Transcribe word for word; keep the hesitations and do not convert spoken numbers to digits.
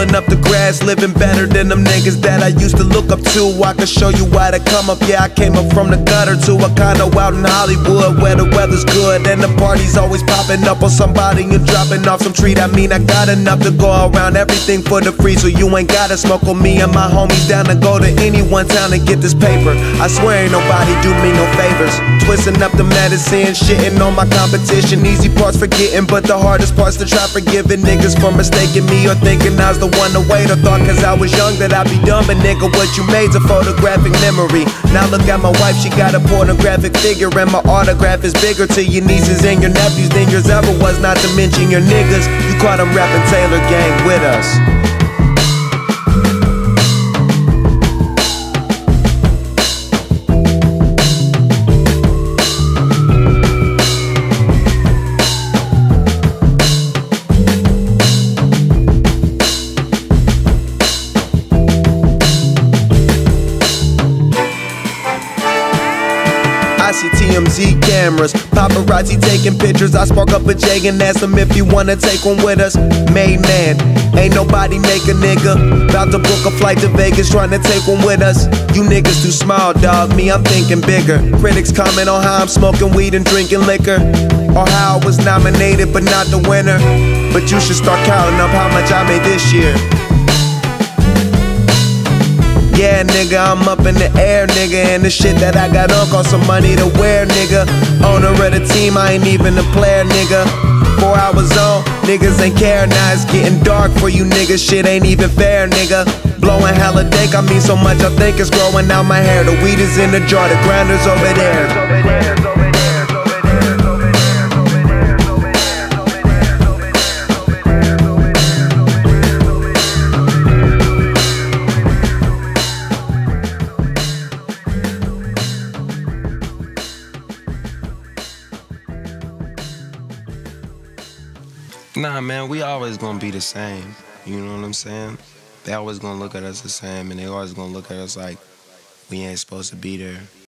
rolling up the grass, living better than them niggas that I used to look up to. I can show you why to come up, yeah, I came up from the gutter to a condo out in Hollywood where the weather's good and the party's always popping up on somebody and dropping off some treat. I mean, I got enough to go around, everything for the free, so you ain't gotta smoke on me and my homies down to go to any one town to get this paper. I swear ain't nobody do me no favors, twisting up the medicine, shitting on my competition. Easy parts forgetting, but the hardest parts to try forgiving niggas for mistaking me or thinking I was the one to wait, or thought cause I was young that I'd be dumb. But nigga, what you made's a photographic memory. Now look at my wife, she got a pornographic figure, and my autograph is bigger to your nieces and your nephews than yours ever was, not to mention your niggas. You caught them rapping Taylor Gang with us. I see T M Z cameras, paparazzi taking pictures. I spark up a J and ask them if you wanna take one with us. Made man, ain't nobody make a nigga. About to book a flight to Vegas, trying to take one with us. You niggas too small, dog, me I'm thinking bigger. Critics comment on how I'm smoking weed and drinking liquor, or how I was nominated but not the winner. But you should start counting up how much I made this year. Yeah, nigga, I'm up in the air, nigga, and the shit that I got on cost some money to wear, nigga. Owner of the team, I ain't even a player, nigga. Four hours on, niggas ain't care, now it's getting dark for you niggas, shit ain't even fair, nigga. Blowing hella dank, I mean so much I think it's growing out my hair. The weed is in the jar, the grounder's over there. Nah, man, we always gonna be the same. You know what I'm saying? They always gonna look at us the same, and they always gonna look at us like we ain't supposed to be there.